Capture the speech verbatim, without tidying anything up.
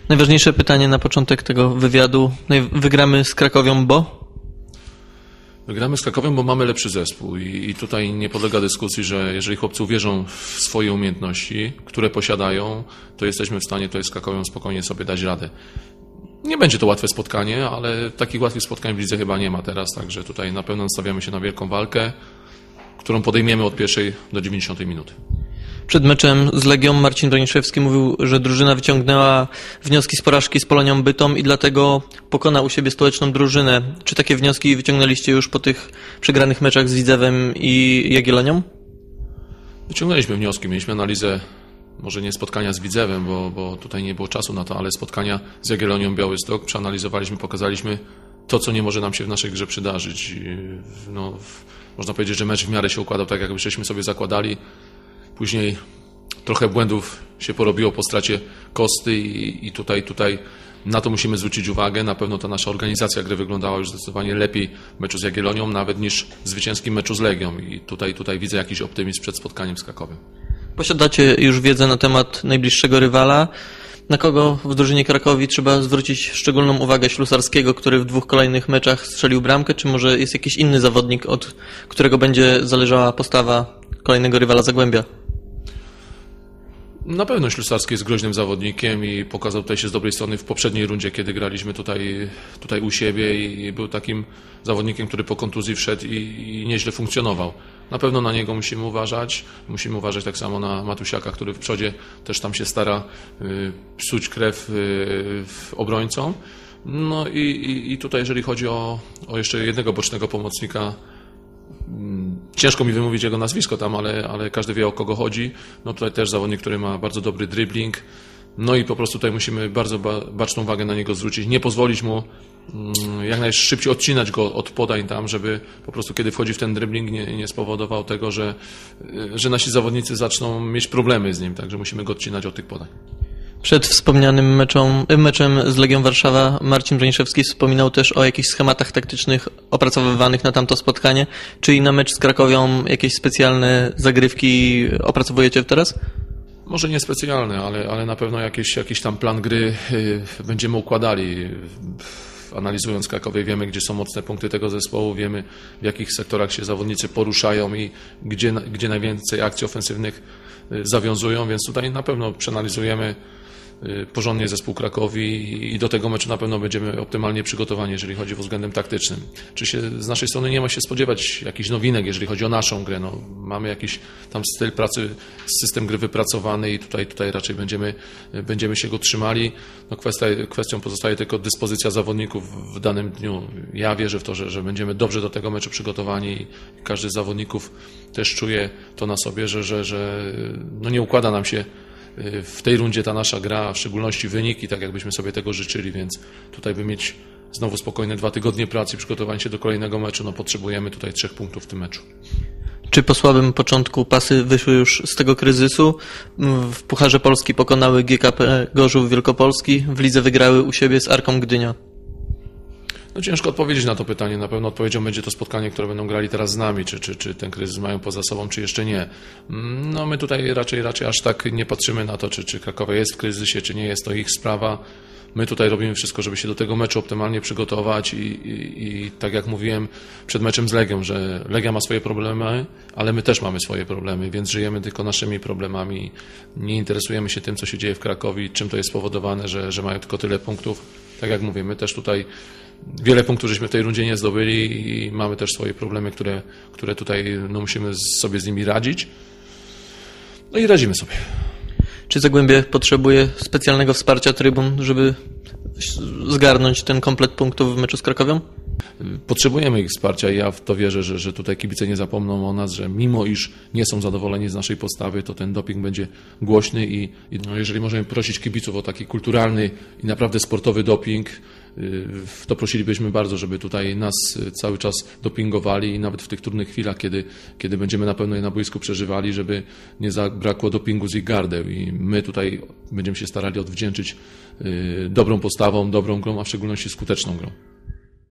Najważniejsze pytanie na początek tego wywiadu. Wygramy z Krakowią, bo? Wygramy z Krakowią, bo mamy lepszy zespół i, i tutaj nie podlega dyskusji, że jeżeli chłopcy uwierzą w swoje umiejętności, które posiadają, to jesteśmy w stanie tutaj z Krakowią spokojnie sobie dać radę. Nie będzie to łatwe spotkanie, ale takich łatwych spotkań w lidze chyba nie ma teraz, także tutaj na pewno nastawiamy się na wielką walkę, którą podejmiemy od pierwszej do dziewięćdziesiątej minuty. Przed meczem z Legią Marcin Broniszewski mówił, że drużyna wyciągnęła wnioski z porażki z Polonią Bytom i dlatego pokona u siebie stołeczną drużynę. Czy takie wnioski wyciągnęliście już po tych przegranych meczach z Widzewem i Jagiellonią? Wyciągnęliśmy wnioski, mieliśmy analizę, może nie spotkania z Widzewem, bo, bo tutaj nie było czasu na to, ale spotkania z Jagiellonią Białystok. Przeanalizowaliśmy, pokazaliśmy to, co nie może nam się w naszej grze przydarzyć. No, można powiedzieć, że mecz w miarę się układał tak, jakbyśmy sobie zakładali. Później trochę błędów się porobiło po stracie Kosty i, i tutaj, tutaj na to musimy zwrócić uwagę. Na pewno ta nasza organizacja gry wyglądała już zdecydowanie lepiej w meczu z Jagiellonią, nawet niż w zwycięskim meczu z Legią. I tutaj, tutaj widzę jakiś optymizm przed spotkaniem z Krakowem. Posiadacie już wiedzę na temat najbliższego rywala. Na kogo w drużynie Krakowi trzeba zwrócić szczególną uwagę? Ślusarskiego, który w dwóch kolejnych meczach strzelił bramkę, czy może jest jakiś inny zawodnik, od którego będzie zależała postawa kolejnego rywala Zagłębia? Na pewno Ślusarski jest groźnym zawodnikiem i pokazał tutaj się z dobrej strony w poprzedniej rundzie, kiedy graliśmy tutaj, tutaj u siebie i był takim zawodnikiem, który po kontuzji wszedł i, i nieźle funkcjonował. Na pewno na niego musimy uważać. Musimy uważać tak samo na Matusiaka, który w przodzie też tam się stara y, psuć krew y, obrońcom. No i, i, i tutaj jeżeli chodzi o, o jeszcze jednego bocznego pomocnika, ciężko mi wymówić jego nazwisko tam, ale, ale każdy wie, o kogo chodzi. No tutaj też zawodnik, który ma bardzo dobry dribbling. No i po prostu tutaj musimy bardzo baczną uwagę na niego zwrócić. Nie pozwolić mu jak najszybciej odcinać go od podań tam, żeby po prostu kiedy wchodzi w ten dribbling nie, nie spowodował tego, że, że nasi zawodnicy zaczną mieć problemy z nim. Także musimy go odcinać od tych podań. Przed wspomnianym meczem, meczem z Legią Warszawa Marcin Broniszewski wspominał też o jakichś schematach taktycznych opracowywanych na tamto spotkanie. Czy i na mecz z Krakowią jakieś specjalne zagrywki opracowujecie teraz? Może nie specjalne, ale, ale na pewno jakiś, jakiś tam plan gry będziemy układali. Analizując Krakowie wiemy, gdzie są mocne punkty tego zespołu, wiemy w jakich sektorach się zawodnicy poruszają i gdzie, gdzie najwięcej akcji ofensywnych zawiązują, więc tutaj na pewno przeanalizujemy porządnie zespół Krakowi i do tego meczu na pewno będziemy optymalnie przygotowani, jeżeli chodzi o względem taktycznym. Czy się z naszej strony nie ma się spodziewać jakichś nowinek, jeżeli chodzi o naszą grę? No, mamy jakiś tam styl pracy, system gry wypracowany i tutaj, tutaj raczej będziemy, będziemy się go trzymali. No, kwestia, kwestią pozostaje tylko dyspozycja zawodników w danym dniu. Ja wierzę w to, że, że będziemy dobrze do tego meczu przygotowani i każdy z zawodników też czuje to na sobie, że, że, że no nie układa nam się w tej rundzie ta nasza gra, w szczególności wyniki, tak jakbyśmy sobie tego życzyli, więc tutaj by mieć znowu spokojne dwa tygodnie pracy i przygotowanie się do kolejnego meczu, no potrzebujemy tutaj trzech punktów w tym meczu. Czy po słabym początku Pasy wyszły już z tego kryzysu? W Pucharze Polski pokonały G K P Gorzów Wielkopolski, w lidze wygrały u siebie z Arką Gdynia. No ciężko odpowiedzieć na to pytanie. Na pewno odpowiedzią będzie to spotkanie, które będą grali teraz z nami, czy, czy, czy ten kryzys mają poza sobą, czy jeszcze nie. No my tutaj raczej, raczej aż tak nie patrzymy na to, czy, czy Krakowa jest w kryzysie, czy nie jest, to ich sprawa. My tutaj robimy wszystko, żeby się do tego meczu optymalnie przygotować i, i, i tak jak mówiłem przed meczem z Legią, że Legia ma swoje problemy, ale my też mamy swoje problemy, więc żyjemy tylko naszymi problemami. Nie interesujemy się tym, co się dzieje w Krakowie, czym to jest spowodowane, że, że mają tylko tyle punktów. Tak jak mówię, my też tutaj wiele punktów żeśmy w tej rundzie nie zdobyli i mamy też swoje problemy, które, które tutaj no, musimy sobie z nimi radzić. No i radzimy sobie. Czy Zagłębie potrzebuje specjalnego wsparcia trybun, żeby zgarnąć ten komplet punktów w meczu z Krakowią? Potrzebujemy ich wsparcia i ja w to wierzę, że, że tutaj kibice nie zapomną o nas, że mimo iż nie są zadowoleni z naszej postawy, to ten doping będzie głośny i, i no, jeżeli możemy prosić kibiców o taki kulturalny i naprawdę sportowy doping, to prosilibyśmy bardzo, żeby tutaj nas cały czas dopingowali i nawet w tych trudnych chwilach, kiedy, kiedy będziemy na pewno je na boisku przeżywali, żeby nie zabrakło dopingu z ich gardeł i my tutaj będziemy się starali odwdzięczyć dobrą postawą, dobrą grą, a w szczególności skuteczną grą.